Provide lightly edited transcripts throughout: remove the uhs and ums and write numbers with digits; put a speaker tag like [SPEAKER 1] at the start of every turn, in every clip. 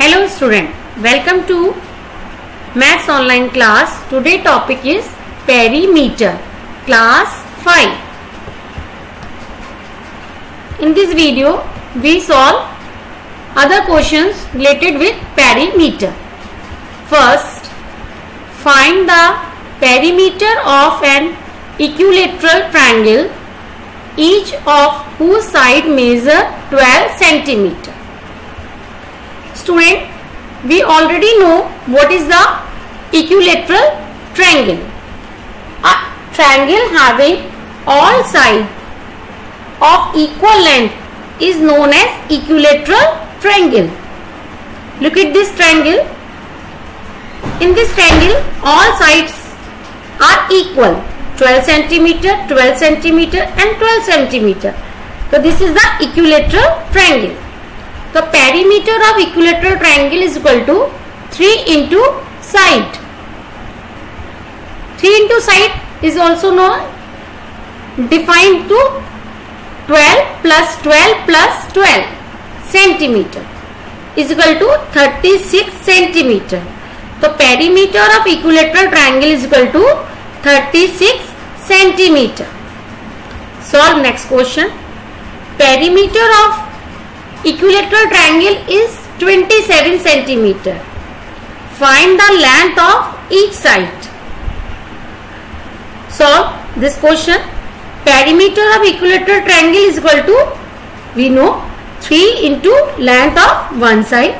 [SPEAKER 1] Hello student, welcome to Maths online class. Today topic is perimeter, class 5. In this video we solve other questions related with perimeter. First, find the perimeter of an equilateral triangle, each of whose side measure 12 centimeter. Student, we already know what is the equilateral triangle. A triangle having all sides of equal length is known as equilateral triangle. Look at this triangle. In this triangle, all sides are equal, 12 centimeter, 12 centimeter and 12 centimeter. So this is the equilateral triangle. The perimeter of equilateral triangle is equal to 3 into side. 3 into side is also defined to 12 plus 12 plus 12 centimeter is equal to 36 centimeter. The perimeter of equilateral triangle is equal to 36 centimeter. Solve next question. Perimeter of equilateral triangle is 27 centimeter. Find the length of each side. Solve this question. Perimeter of equilateral triangle is equal to, we know, 3 into length of one side.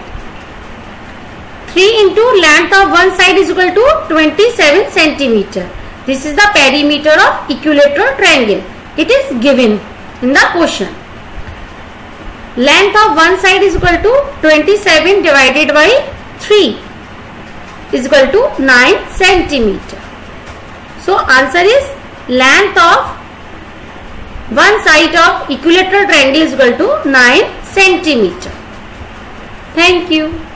[SPEAKER 1] 3 into length of one side is equal to 27 centimeter. This is the perimeter of equilateral triangle. It is given in the question. Length of one side is equal to 27 divided by 3 is equal to 9 centimeter. So answer is length of one side of equilateral triangle is equal to 9 centimeter. Thank you.